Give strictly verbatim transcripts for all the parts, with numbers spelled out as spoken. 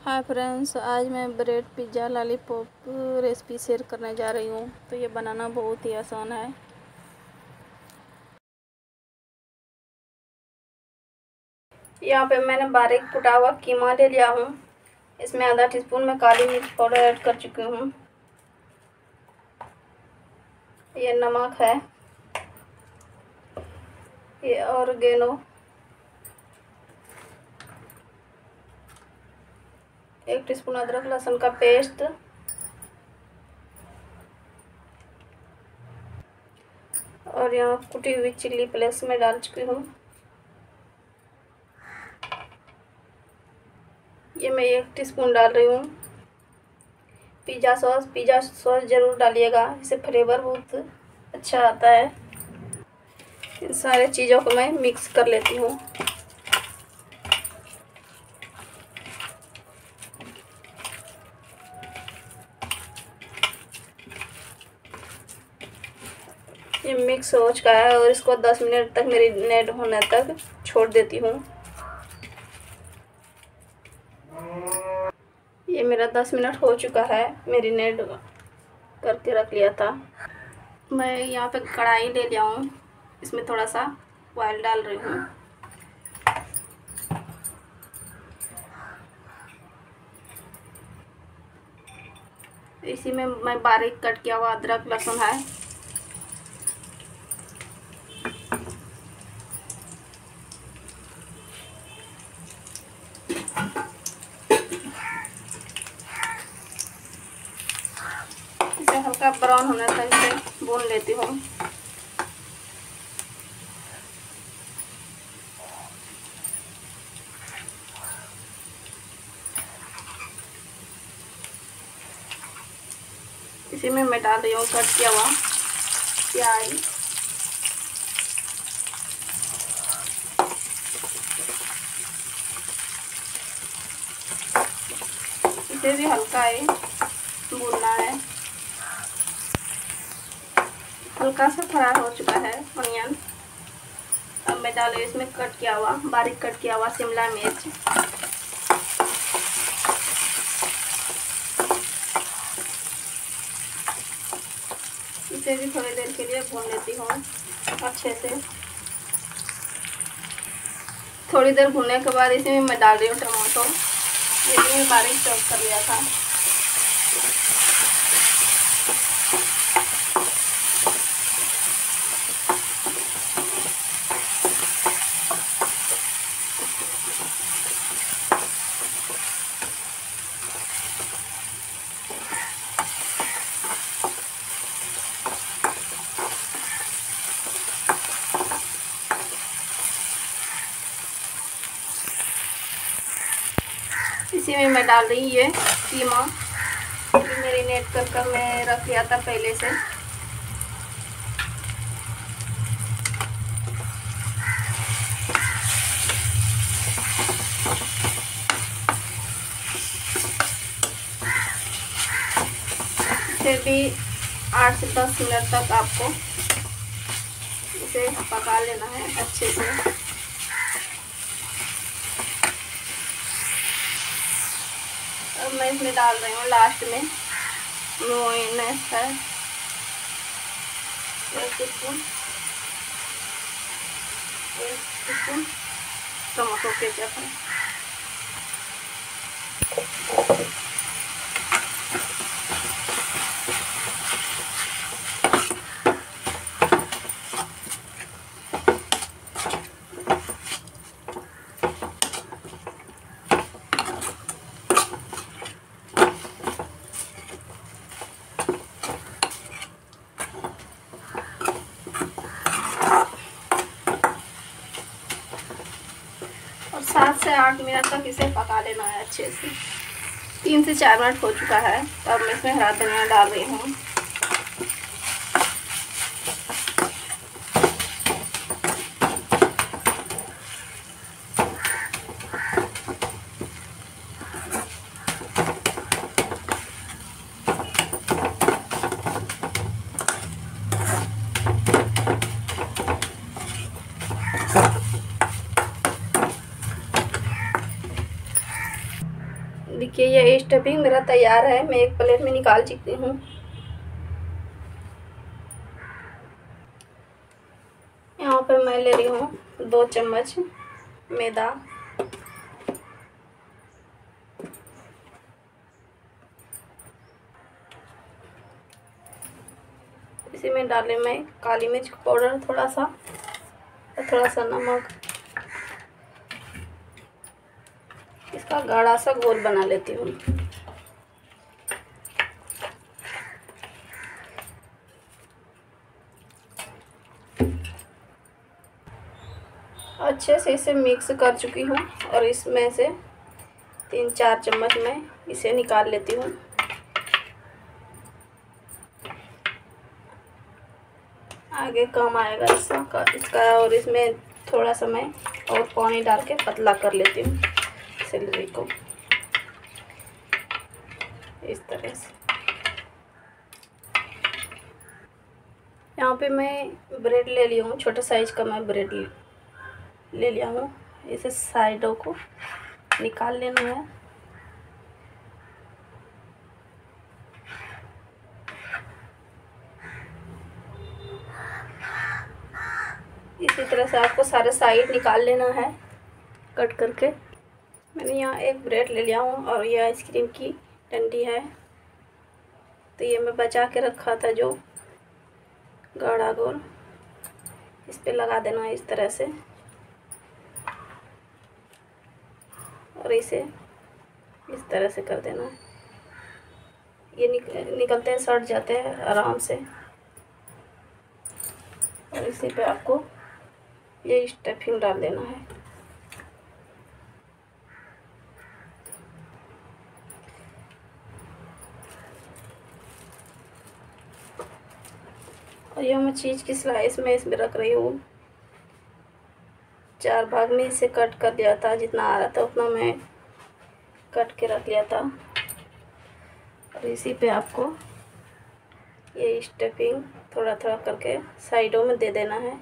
हाय friends, आज मैं bread pizza lollipop recipe share करने जा रही हूँ। तो ये बनाना बहुत ही आसान है। यहाँ पे मैंने बारीक कुटा हुआ कीमा ले लिया हूँ। इसमें आधा टीस्पून में काली मिर्च पाउडर ऐड कर चुकी हूँ। ये नमक है, ये ऑर्गेनो, एक टीस्पून अदरक लहसुन का पेस्ट, और यहाँ कुटी हुई चिल्ली फ्लेक्स में डाल चुकी हूँ। ये मैं एक टीस्पून डाल रही हूँ। पिज़्ज़ा सॉस पिज़्ज़ा सॉस ज़रूर डालिएगा, इससे फ्लेवर बहुत अच्छा आता है। इन सारे चीज़ों को मैं मिक्स कर लेती हूँ। ये मिक्स हो चुका है और इसको दस मिनट तक मैरिनेट होने तक छोड़ देती हूँ। ये मेरा दस मिनट हो चुका है, मैरिनेट करके रख लिया था। मैं यहाँ पे कढ़ाई ले लिया हूँ, इसमें थोड़ा सा ऑयल डाल रही हूँ। इसी में मैं बारीक कट किया हुआ अदरक लहसुन है, इसे हल्का ब्राउन होने तक इसे भून लेती हूँ। इसी में मैं डाल रही हूँ कट किया हुआ प्याज, इसे भी हल्का ही भूनना है। हल्का सा फ्राई हो चुका है अनियन। अब मैं डाल रही हूँ इसमें कट किया हुआ बारीक कट किया हुआ शिमला मिर्च, इसे भी थोड़ी देर के लिए भून लेती हूँ अच्छे से। थोड़ी देर भूनने के बाद इसमें मैं डाल रही हूँ टमाटो, ये भी बारीक चॉप कर लिया था। इसी में मैं डाल रही ये कीमा, मैरिनेट कर कर मैं रख लिया था पहले से। इसे भी आठ से दस मिनट तक आपको इसे पका लेना है अच्छे से। अब मैं इसमें डाल रही हूँ लास्ट में मेयोनेज़ है, एक टीस्पून एक टीस्पून टमाटो केचप है। सात से आठ मिनट तक इसे पका लेना है अच्छे से। तीन से चार मिनट हो चुका है, तो अब मैं इसमें हरा धनिया डाल रही हूँ। देखिए ये स्टफिंग मेरा तैयार है, मैं एक प्लेट में निकाल चुकी हूँ। यहाँ पे मैं ले रही हूँ दो चम्मच मैदा, इसी में डाले मैं काली मिर्च पाउडर थोड़ा सा और थोड़ा सा नमक। इसका गाढ़ा सा घोल बना लेती हूँ। अच्छे से इसे मिक्स कर चुकी हूँ और इसमें से तीन चार चम्मच मैं इसे निकाल लेती हूँ। आगे काम आएगा इसका इसका और इसमें थोड़ा सा मैं और पानी डाल के पतला कर लेती हूँ सेलरी को, इस तरह से। यहाँ पे मैं ब्रेड ले लिया हूँ, छोटे साइज का मैं ब्रेड ले लिया हूँ। इसे साइडों को निकाल लेना है। इसी तरह से आपको सारे साइड निकाल लेना है कट करके। मैंने यहाँ एक ब्रेड ले लिया हूँ और ये आइसक्रीम की डंडी है, तो ये मैं बचा के रखा था जो गाढ़ा गोल, इस पे लगा देना है इस तरह से और इसे इस तरह से कर देना है। ये निक, निकलते हैं, सट जाते हैं आराम से। और इसी पे आपको ये स्टफिंग डाल देना है। और ये मैं चीज़ की स्लाइस में इसमें रख रही हूँ। चार भाग में इसे कट कर लिया था, जितना आ रहा था उतना मैं कट के रख लिया था। और इसी पे आपको ये स्टफिंग थोड़ा थोड़ा करके साइडों में दे देना है।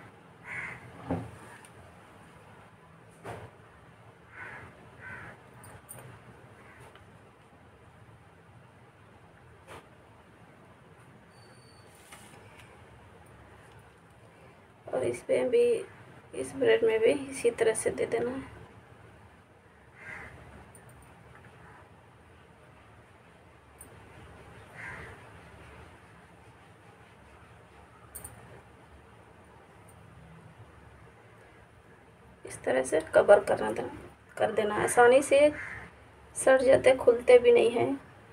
और इस पे भी, इस ब्रेड में भी इसी तरह से दे देना है। इस तरह से कवर करना देना कर देना है। आसानी से सट जाते, खुलते भी नहीं हैं।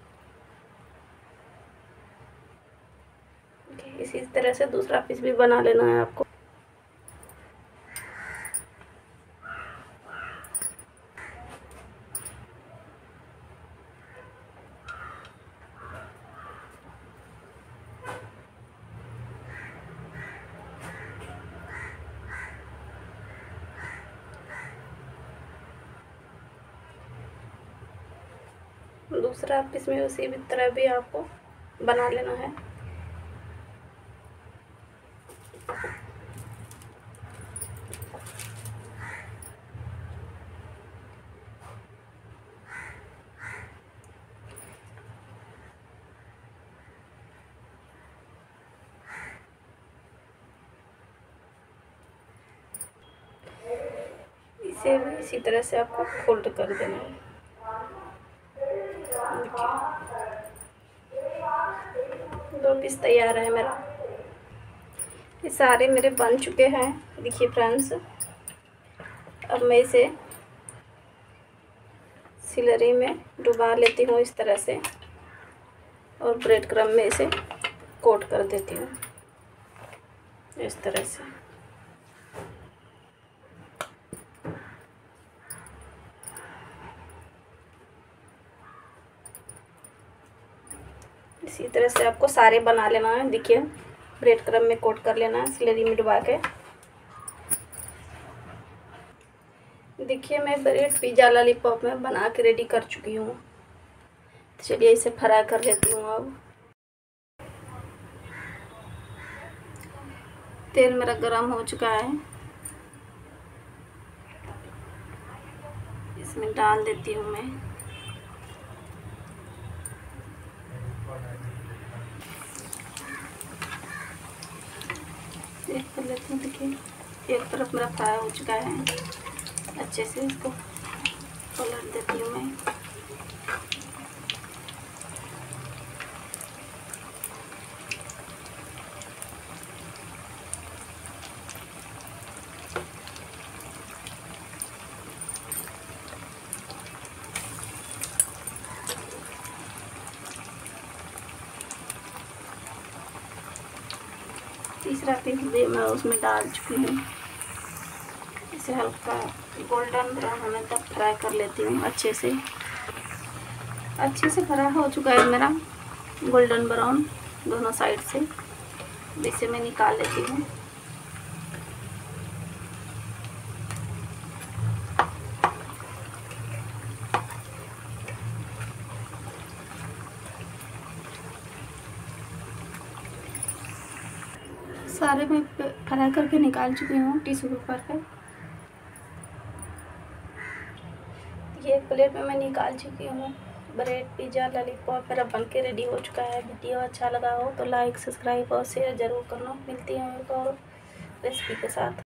इसी तरह से दूसरा पीस भी बना लेना है आपको। दूसरा पीस में उसी तरह भी आपको बना लेना है। इसे भी इसी तरह से आपको फोल्ड कर देना है। दो पीस तैयार है मेरा। ये सारे मेरे बन चुके हैं। देखिए फ्रेंड्स, अब मैं इसे सिलरी में डुबा लेती हूँ इस तरह से और ब्रेड क्रम्ब में इसे कोट कर देती हूँ इस तरह से। इसी तरह से आपको सारे बना लेना है। देखिए ब्रेड क्रम्ब में कोट कर लेना है स्लरी में डुबा के। देखिए मैं ब्रेड पिज़्ज़ा लॉलीपॉप में बना के रेडी कर चुकी हूँ। तो चलिए इसे फ्राई कर लेती हूँ। अब तेल मेरा गरम हो चुका है, इसमें डाल देती हूँ मैं लेती हूँ। देखिए एक तरफ मेरा फ्राई हो चुका है, अच्छे से इसको पलट देती हूँ मैं। तीसरा पीस भी मैं उसमें डाल चुकी हूँ। इसे हल्का गोल्डन ब्राउन होने तक फ्राई कर लेती हूँ अच्छे से। अच्छे से फ्राई हो चुका है मेरा गोल्डन ब्राउन दोनों साइड से। इसे मैं निकाल लेती हूँ। सारे मैं फ्राई करके निकाल चुकी हूँ टिश्यू पेपर पे। ये एक प्लेट में मैं निकाल चुकी हूँ। ब्रेड पिज़्ज़ा लॉलीपॉप मेरा बन के रेडी हो चुका है। वीडियो अच्छा लगा हो तो लाइक सब्सक्राइब और शेयर ज़रूर करना। मिलती हूँ एक और रेसिपी के साथ।